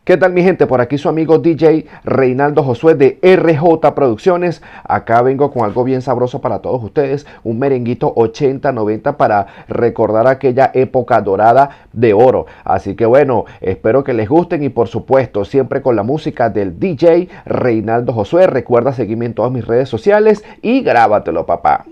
¿Qué tal mi gente? Por aquí su amigo DJ Reinaldo Josué de RJ Producciones. Acá vengo con algo bien sabroso para todos ustedes. Un merenguito 80-90 para recordar aquella época dorada de oro. Así que bueno, espero que les gusten y por supuesto siempre con la música del DJ Reinaldo Josué. Recuerda seguirme en todas mis redes sociales y grábatelo, papá.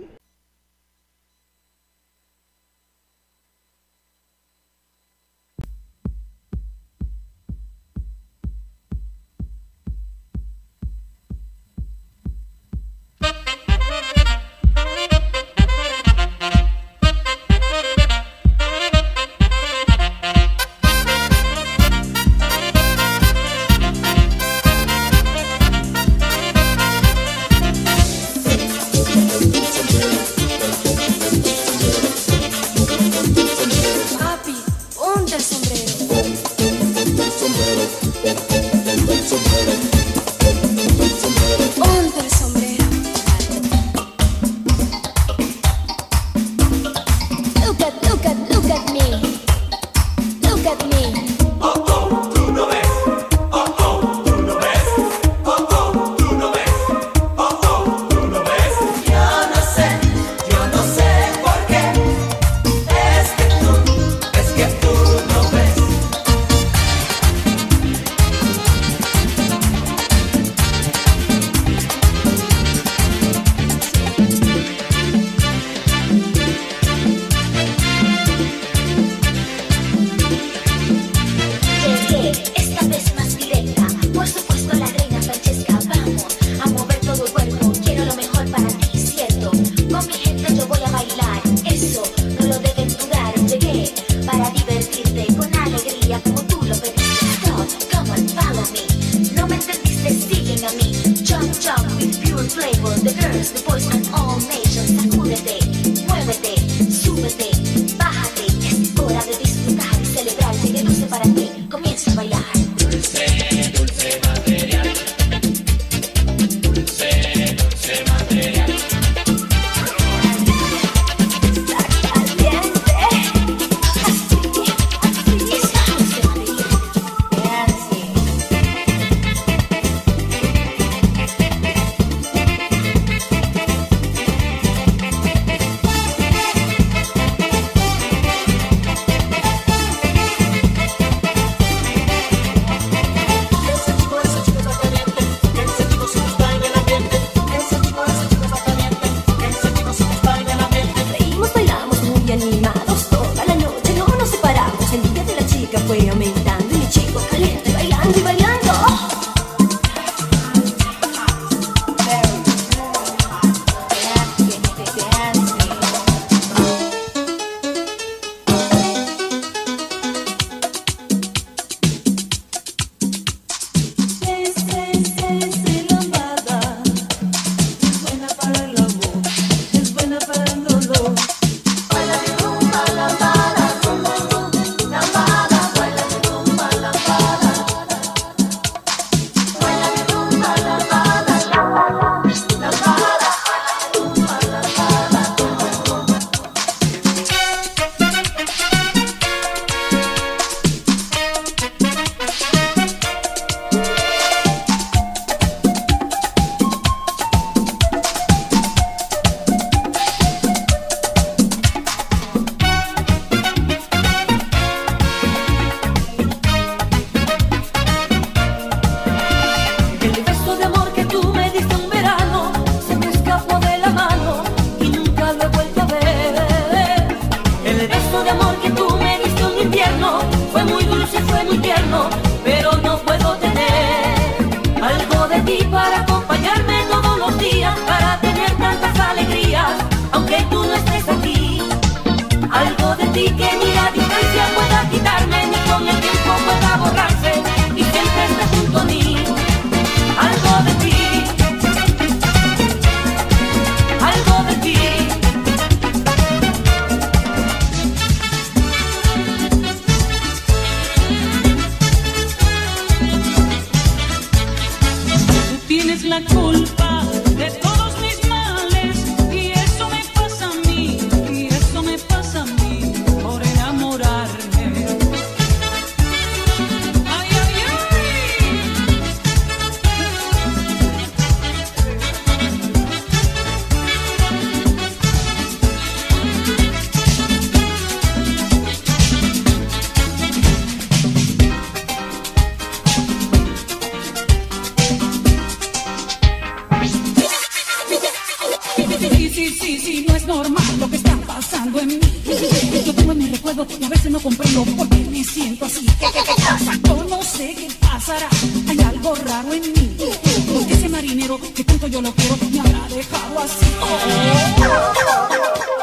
La culpa de todos mis males y eso me pasa a mí, y eso me pasa a mí por enamorarme. Ay, ay, ay. pasando en mí. Yo tengo en mi recuerdo y a veces no comprendo por qué me siento así. ¿Qué pasa? Yo no sé qué pasará, hay algo raro en mí. Porque ese marinero que tanto yo lo quiero me habrá dejado así.